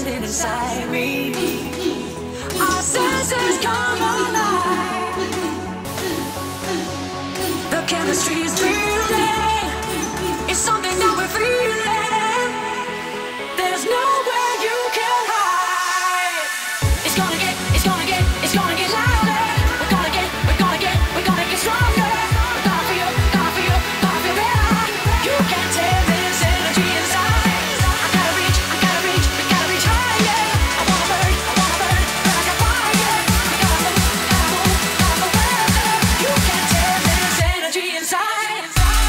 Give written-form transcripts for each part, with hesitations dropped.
breathing inside me. Our senses come alive. The chemistry is thrilling. It's something that we're feeling. There's nowhere you can hide. It's gonna get louder. We're gonna get stronger. We're gonna feel better. You can't tell this energy inside. I gotta reach higher. I wanna burn like a fire. We gotta move further. You can't tell this energy inside.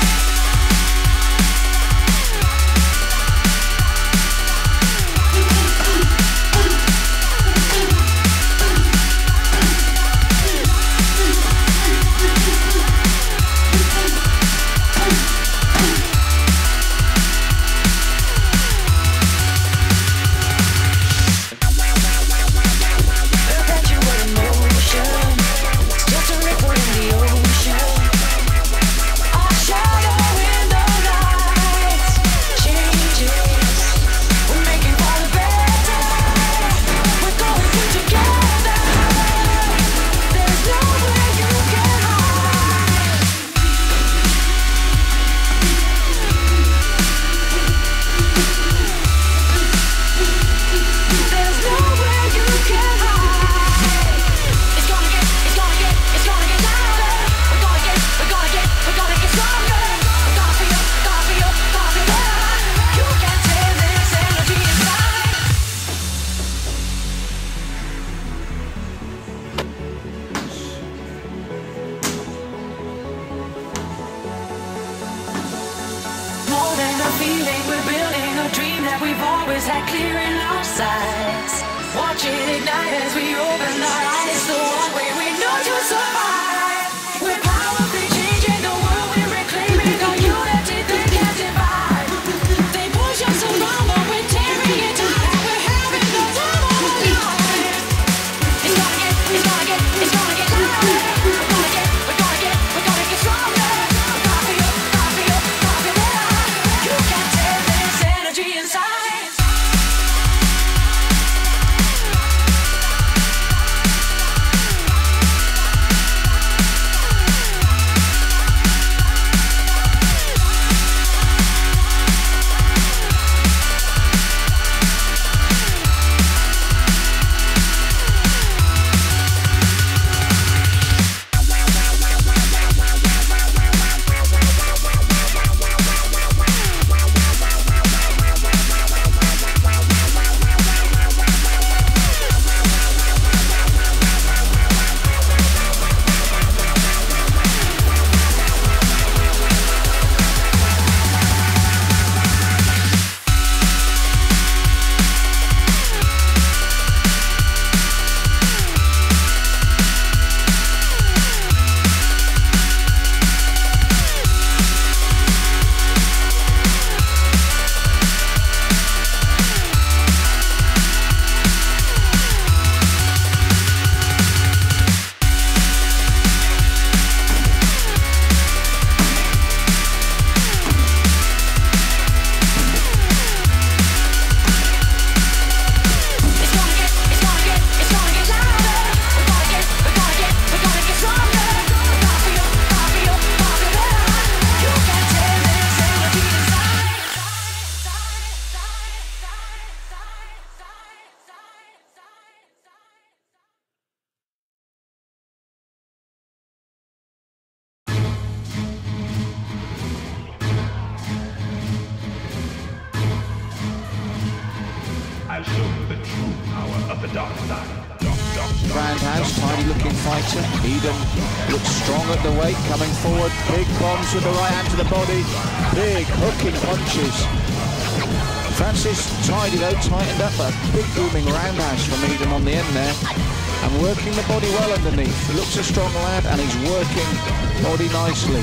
Feeling we're building a dream that we've always had clear in our sights. Watch it ignite as we open our eyes. The one way we know to survive. We're powerfully changing the world. We're reclaiming our unity they can't divide. They push us around, but we're tearing it down. And we're having the time of our lives. It's gonna get louder. We're gonna get stronger. I'll show you the true power of the dark side. Roundhouse, tidy looking fighter. Eden looks strong at the weight, coming forward. Big bombs with the right hand to the body. Big hooking punches. Francis tidy though, tightened up. A big booming roundhouse from Eden on the end there. And working the body well underneath. He looks a strong lad and he's working body nicely.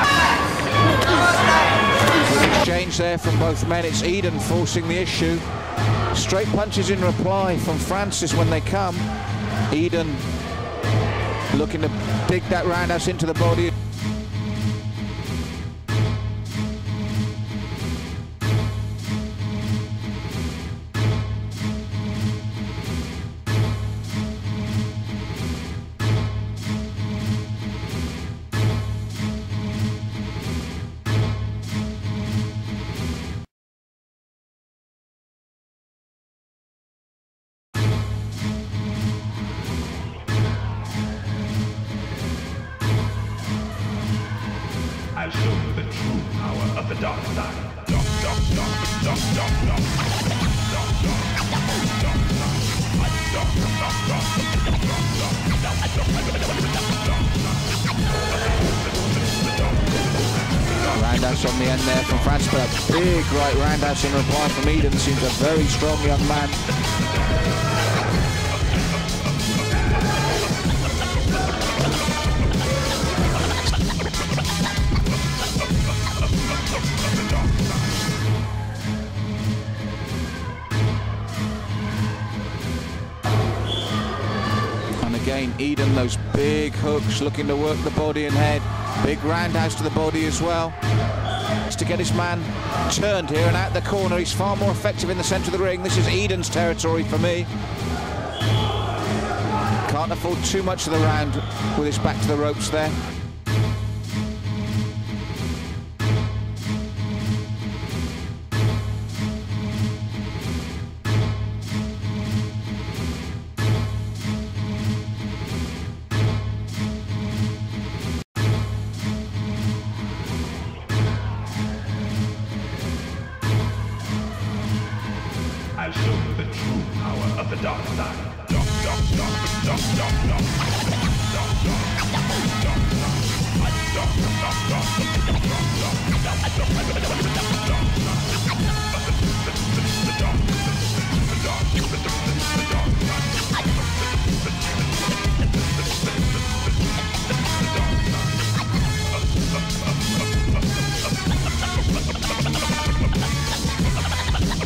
Exchange there from both men. It's Eden forcing the issue. Straight punches in reply from Francis when they come. Eden looking to dig that roundhouse into the body. I'll show you the true power of the dark side. Roundhouse on the end there from Francis, but a big right roundhouse in reply from Eden. Seems a very strong young man. Again, Eden, those big hooks, looking to work the body and head. Big roundhouse to the body as well. Just to get his man turned here and out the corner. He's far more effective in the centre of the ring. This is Eden's territory for me. Can't afford too much of the round with his back to the ropes there. I'll show you the true power of the dark side.